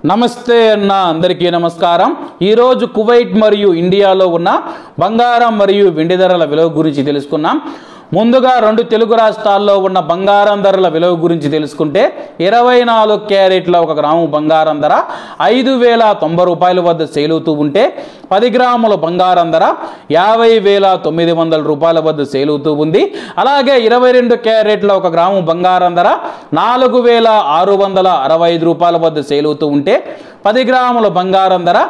నమస్తే అన్న అందరికీ నమస్కారం। ఈ రోజు కువైట్ మరియు ఇండియాలో ఉన్న బంగారం మరియు వెండి ధరల విలువ గురించి తెలుసుకున్నాం। ముందుగా రెండు తెలుగు రాష్ట్రాల్లో ఉన్న బంగారం ధరల విలువ గురించి తెలుసుకుంటే 24 క్యారెట్ల 1 గ్రాము బంగారం ధర 5090 రూపాయల వద్ద సేల్ అవుతూ ఉంటే 10 గ్రాముల బంగారం ధర 50900 రూపాయల వద్ద సేల్ అవుతూ ఉంది। అలాగే 22 క్యారెట్ల 1 గ్రాము బంగారం ధర 4665 రూపాయల వద్ద సేల్ అవుతూ ఉంటే 10 గ్రాముల బంగారం ధర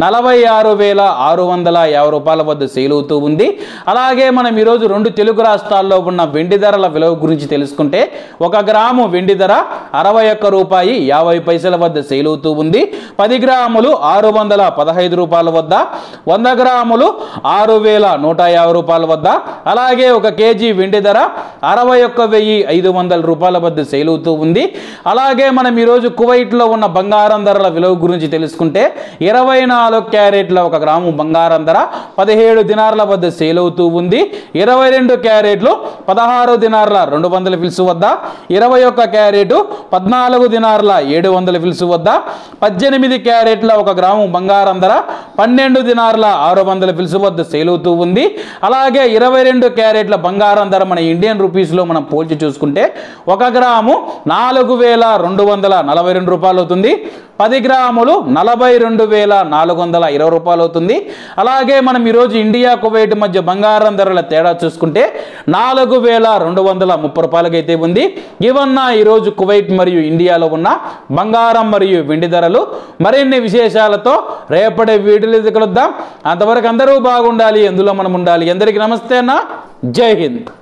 46650 రూపాయల వద్ద సేల్ అవుతూ ఉంది। అలాగే మనం ఈ రోజు రెండు తెలుగు రాష్ట్రాల్లో ఉన్న వెండి ధరల విలువ గురించి తెలుసుకుంటే 1 గ్రాము వెండి ధర 61 రూపాయి 50 పైసల వద్ద సేల్ అవుతూ ఉంది। 10 గ్రాములు 615 రూపాయల వద్ద, 100 గ్రాములు 6150 రూపాయల వద్ద, అలాగే 1 కేజీ వెండి ధర 61500 రూపాయల వద్ద సేల్ అవుతూ ఉంది। అలాగే మనం ఈ రోజు కువైట్ లో ఉన్న బంగారం ధరల విలువ గురించి తెలుసుకుంటే 24 క్యారెట్ల 1 గ్రాము బంగారం ధర 17 దినార్ల వద్ద సేల్ అవుతూ ఉంది। 22 క్యారెట్లు 16 దినార్ల 200 ఫిల్స్ వద్ద, 21 క్యారెట్ 14 దినార్ల 700 ఫిల్స్ వద్ద, 18 క్యారెట్ల 1 గ్రాము బంగారం ధర 12 దినార్ల 600 ఫిల్స్ వద్ద సేల్ అవుతూ ఉంది। అలాగే 22 క్యారెట్ల బంగారం ధర మన ఇండియన్ రూపీస్ లో మనం పోల్చి చూసుకుంటే 1 గ్రాము 4242 రూపాయలు అవుతుంది। 10 గ్రాములు 42420 రూపాయలు అవుతుంది। అలాగే మనం ఈరోజు ఇండియా కువైట్ మధ్య బంగారం ధరల తేడా చూసుకుంటే 4230 రూపాయలకి అయితే ఉంది। ఇవన్న ఈరోజు కువైట్ మరియు ఇండియాలో ఉన్న బంగారం మరియు వెండి ధరలు। మరిన్ని విశేషాలతో రేపటి వీడియోలో కలుద్దాం। అంతవరకు అందరూ బాగుండాలి, అందులో మనం ఉండాలి। అందరికీ నమస్తే అన్న, జై హింద్।